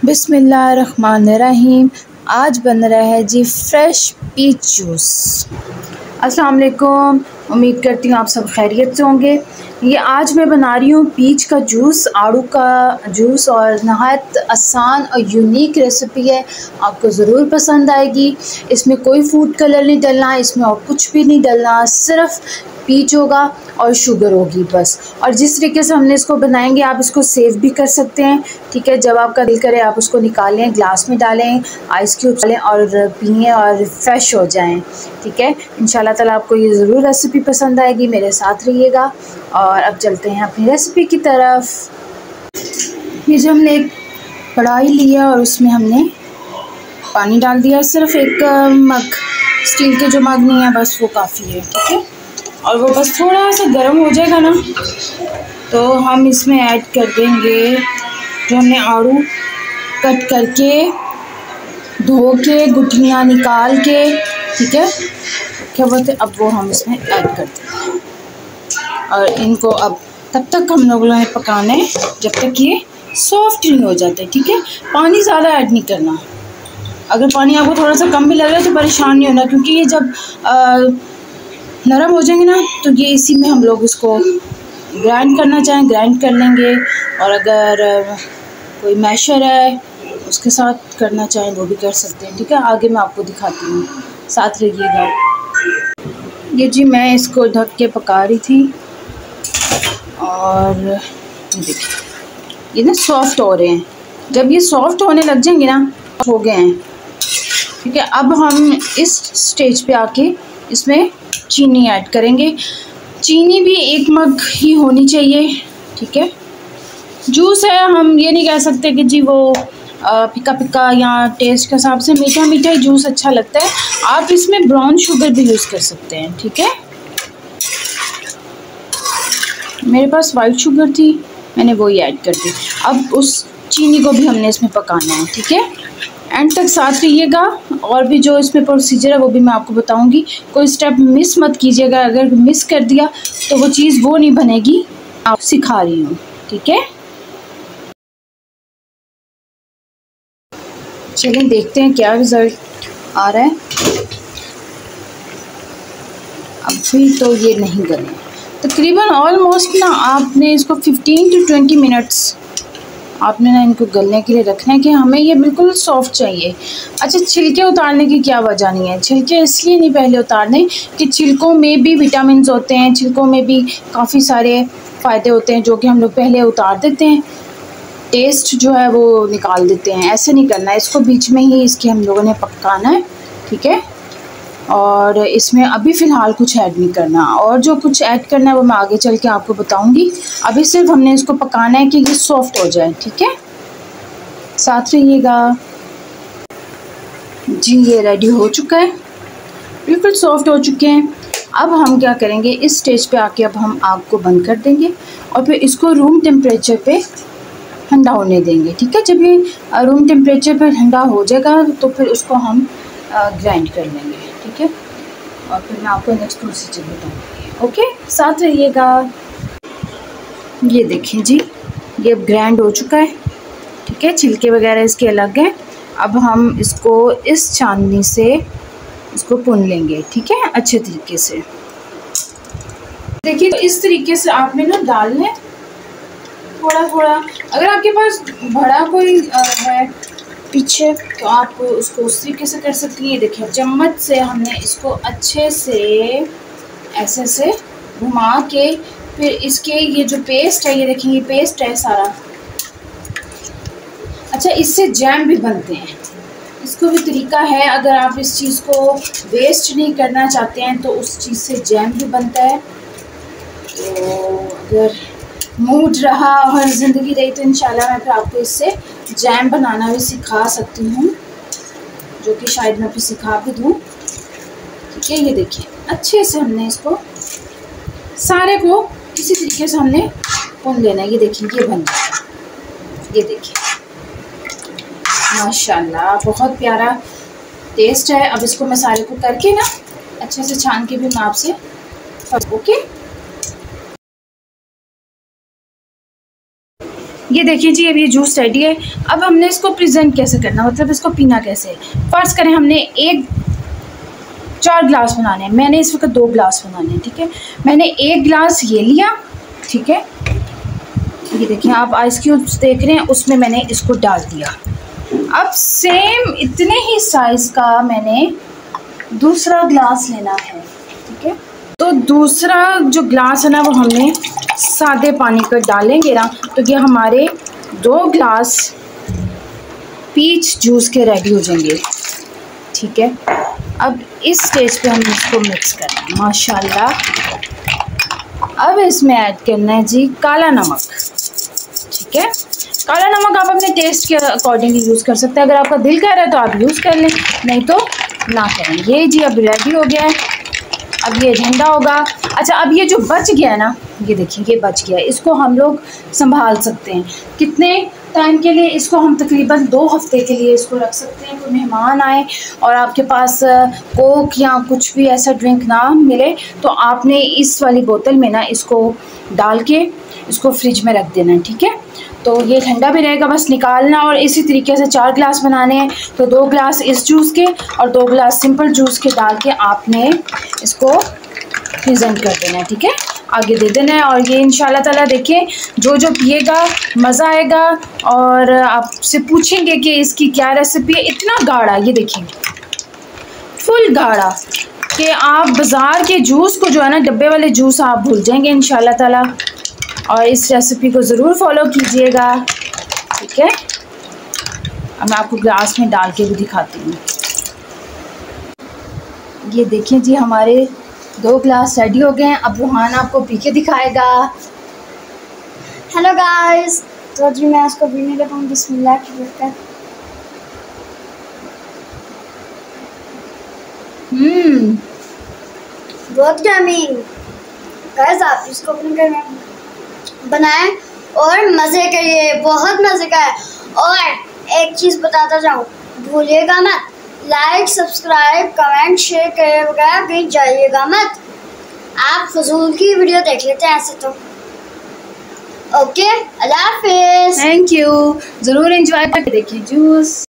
बिस्मिल्लाहिर्रहमानिर्रहीम। आज बन रहा है जी फ्रेश पीच जूस। अस्सलाम वालेकुम, उम्मीद करती हूँ आप सब खैरियत से होंगे। ये आज मैं बना रही हूँ पीच का जूस, आड़ू का जूस, और नहायत आसान और यूनिक रेसिपी है, आपको ज़रूर पसंद आएगी। इसमें कोई फूड कलर नहीं डलना, इसमें और कुछ भी नहीं डलना, सिर्फ पीच होगा और शुगर होगी बस। और जिस तरीके से हमने इसको बनाएंगे आप इसको सेव भी कर सकते हैं, ठीक है। जब आपका दिल करे आप उसको निकालें, ग्लास में डालें, आइस क्यूब डालें और पिए और फ्रेश हो जाएं, ठीक है। इंशाल्लाह ताला आपको ये ज़रूर रेसिपी पसंद आएगी, मेरे साथ रहिएगा। और अब चलते हैं अपनी रेसिपी की तरफ। ये जो हमने एक कढ़ाई लिया और उसमें हमने पानी डाल दिया, सिर्फ एक मग, स्टील के जो मग नहीं है बस वो काफ़ी है, ठीक है। और वो बस थोड़ा सा गर्म हो जाएगा ना तो हम इसमें ऐड कर देंगे जो हमने आड़ू कट करके धो के गुठलियाँ निकाल के, ठीक है, क्या बोलते, अब वो हम इसमें ऐड कर देंगे। और इनको अब तब तक हम लोगों ने पकाना है जब तक ये सॉफ्ट नहीं हो जाते, ठीक है। पानी ज़्यादा ऐड नहीं करना। अगर पानी आपको थोड़ा सा कम भी लग रहा है तो परेशान नहीं होना, क्योंकि ये जब नरम हो जाएंगे ना तो ये इसी में हम लोग इसको ग्राइंड करना चाहें ग्राइंड कर लेंगे, और अगर कोई मैशर है उसके साथ करना चाहें वो भी कर सकते हैं, ठीक है। आगे मैं आपको दिखाती हूँ, साथ रहिएगा। ये जी मैं इसको ढक के पका रही थी और देखिए ये ना सॉफ्ट हो रहे हैं। जब ये सॉफ्ट होने लग जाएंगे ना, हो गए हैं, ठीक है। अब हम इस स्टेज पे आके इसमें चीनी ऐड करेंगे। चीनी भी एक मग ही होनी चाहिए, ठीक है। जूस है, हम ये नहीं कह सकते कि जी वो फिका फिका या टेस्ट के हिसाब से मीठा मीठा ही जूस अच्छा लगता है। आप इसमें ब्राउन शुगर भी यूज़ कर सकते हैं, ठीक है। मेरे पास वाइट शुगर थी, मैंने वही ऐड कर दी। अब उस चीनी को भी हमने इसमें पकाना है, ठीक है। एंड तक साथ रहिएगा, और भी जो इसमें प्रोसीजर है वो भी मैं आपको बताऊंगी। कोई स्टेप मिस मत कीजिएगा, अगर मिस कर दिया तो वो चीज़ वो नहीं बनेगी, आप सिखा रही हूँ, ठीक है। चलिए देखते हैं क्या रिज़ल्ट आ रहा है। अभी तो ये नहीं गले, तकरीबन ऑलमोस्ट ना आपने इसको 15 to 20 मिनट्स आपने ना इनको गलने के लिए रखना है कि हमें ये बिल्कुल सॉफ्ट चाहिए। अच्छा, छिलके उतारने की क्या वजह नहीं है। छिलके इसलिए नहीं पहले उतारने कि छिलकों में भी विटामिन होते हैं, छिलकों में भी काफ़ी सारे फ़ायदे होते हैं जो कि हम लोग पहले उतार देते हैं, टेस्ट जो है वो निकाल देते हैं। ऐसे नहीं करना है, इसको बीच में ही इसके हम लोगों ने पकाना है, ठीक है। और इसमें अभी फ़िलहाल कुछ ऐड नहीं करना, और जो कुछ ऐड करना है वो मैं आगे चल के आपको बताऊंगी। अभी सिर्फ हमने इसको पकाना है कि ये सॉफ्ट हो जाए, ठीक है। साथ रहिएगा। जी ये रेडी हो चुका है, बिल्कुल सॉफ्ट हो चुके हैं। अब हम क्या करेंगे, इस स्टेज पे आके अब हम आग को बंद कर देंगे और फिर इसको रूम टेम्परेचर पे ठंडा होने देंगे, ठीक है। जब ये रूम टेम्परेचर पे ठंडा हो जाएगा तो फिर उसको हम ग्राइंड कर लेंगे, ठीक है। और फिर मैं आपको नेक्स्ट प्रोसीजर बताऊँगी, ओके। साथ रहिएगा। ये देखें जी, ये अब ग्राइंड हो चुका है, ठीक है। छिलके वगैरह इसके अलग हैं। अब हम इसको इस चांदनी से इसको भून लेंगे, ठीक है, अच्छे तरीके से। देखिए तो इस तरीके से आपने ना डालना है थोड़ा थोड़ा। अगर आपके पास बड़ा कोई है पीछे तो आप उसको उस तरीके से कर सकती हैं। देखिए चम्मच से हमने इसको अच्छे से ऐसे से घुमा के फिर इसके ये जो पेस्ट है, ये देखिए ये पेस्ट है सारा। अच्छा, इससे जैम भी बनते हैं, इसको भी तरीका है। अगर आप इस चीज़ को वेस्ट नहीं करना चाहते हैं तो उस चीज़ से जैम भी बनता है। तो अगर मूड रहा और ज़िंदगी रही तो इंशाल्लाह मैं फिर आपको इससे जैम बनाना भी सिखा सकती हूँ, जो कि शायद मैं फिर सिखा भी दूँ, ठीक है। ये देखिए अच्छे से हमने इसको सारे को किसी तरीके से हमने भून लेना है। ये देखिए ये बन जाएगा, ये देखिए माशाल्लाह बहुत प्यारा टेस्ट है। अब इसको मैं सारे को करके ना अच्छे से छान के भी मैं आपसे, ओके। ये देखिए जी, अब ये जूस रेडी है। अब हमने इसको प्रेजेंट कैसे करना, मतलब इसको पीना कैसे। फ़र्ज़ करें हमने 4 गिलास बनाने हैं, मैंने इस वक्त 2 गिलास बनाने हैं, ठीक है। मैंने 1 गिलास ये लिया, ठीक है। ये देखिए आप आइस क्यूब्स देख रहे हैं, उसमें मैंने इसको डाल दिया। अब सेम इतने ही साइज़ का मैंने दूसरा ग्लास लेना है, ठीक है। तो दूसरा जो ग्लास है ना, वो हमने सादे पानी का डालेंगे ना, तो ये हमारे 2 ग्लास पीच जूस के रेडी हो जाएंगे, ठीक है। अब इस स्टेज पे हम इसको मिक्स करना है माशाल्लाह। अब इसमें ऐड करना है जी काला नमक, ठीक है। काला नमक आप अपने टेस्ट के अकॉर्डिंग यूज़ कर सकते हैं। अगर आपका दिल कह रहा है तो आप यूज़ कर लें, नहीं तो ना करें। ये जी अब रेडी हो गया है। अब ये ठंडा होगा। अच्छा, अब ये जो बच गया है ना, ये देखिए ये बच गया है, इसको हम लोग संभाल सकते हैं। कितने टाइम के लिए? इसको हम तकरीबन 2 हफ्ते के लिए इसको रख सकते हैं। कोई मेहमान आए और आपके पास कोक या कुछ भी ऐसा ड्रिंक ना मिले, तो आपने इस वाली बोतल में ना इसको डाल के इसको फ्रिज में रख देना है, ठीक है। तो ये ठंडा भी रहेगा, बस निकालना। और इसी तरीके से 4 गिलास बनाने हैं, तो 2 गिलास इस जूस के और 2 गिलास सिंपल जूस के डाल के आपने इसको प्रेजेंट कर देना है, ठीक है। आगे दे देना है। और ये इंशाल्लाह ताला देखिए, जो जो पिएगा मज़ा आएगा। और आपसे पूछेंगे कि इसकी क्या रेसिपी है। इतना गाढ़ा, ये देखिए फुल गाढ़ा, कि आप बाज़ार के जूस को जो है ना, डब्बे वाले जूस आप भूल जाएंगे इंशाल्लाह ताला। और इस रेसिपी को ज़रूर फॉलो कीजिएगा, ठीक है। अब मैं आपको ग्लास में डाल के भी दिखाती हूँ। ये देखिए जी, हमारे 2 ग्लास रेडी हो गए हैं। अब रूहान आपको पी के दिखाएगा। हेलो गाइस, तो जी मैं इसको पीने लगा हूँ। बिस्मिल्लाह की बरकत। बहुत यम्मी गाइस, आप इसको अपने घर में बनाएं और मज़े करिए, बहुत मज़े का है। और एक चीज़ बताता जाऊँ, भूलिएगा मत, लाइक सब्सक्राइब कमेंट शेयर करे बगैर कहीं जाइएगा मत। आप फजूल की वीडियो देख लेते हैं ऐसे तो। ओके, अल्लाह हाफिज़। Thank you. ज़रूर एंजॉय करके देखिए जूस।